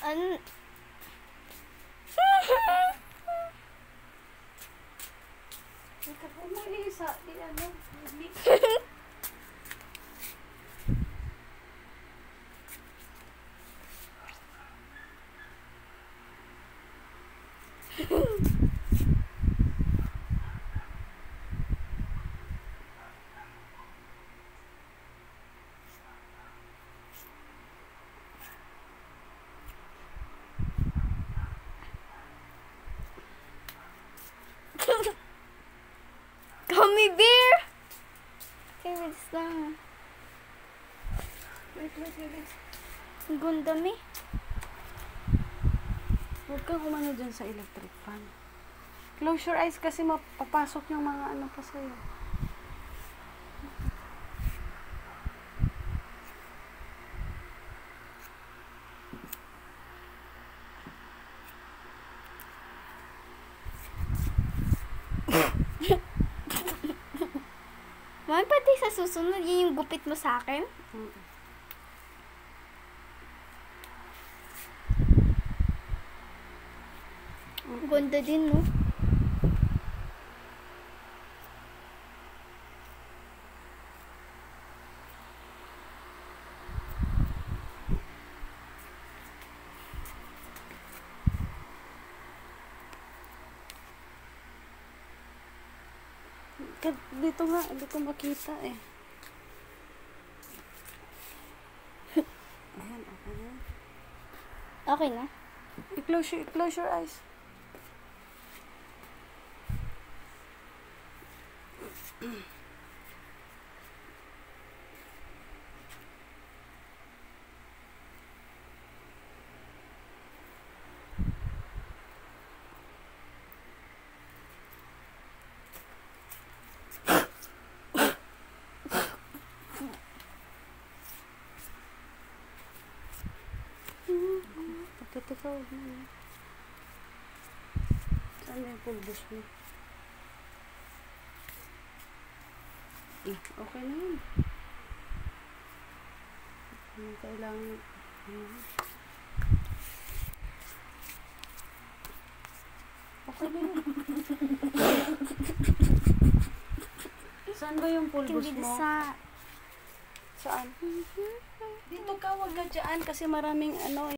An... Umuli sa ano, Gummy bear! Okay, wait lang. wait. Ang ganda mi. Huwag kang umano dyan sa electric fan. Close your eyes kasi mapapasok yung mga ano pa sa'yo. Mami, pati sa susunod, yun yung gupit mo sa akin? Ganda din, no? Dito nga, dito makita eh. Ayan, okay na. Okay na? I-close your eyes. Ikaw na. Saan yung pulbos mo? Okay na yun. Kailangan okay na yun. Saan ba yung pulbos mo? Saan? Dito ka, wag ka dyan kasi maraming ano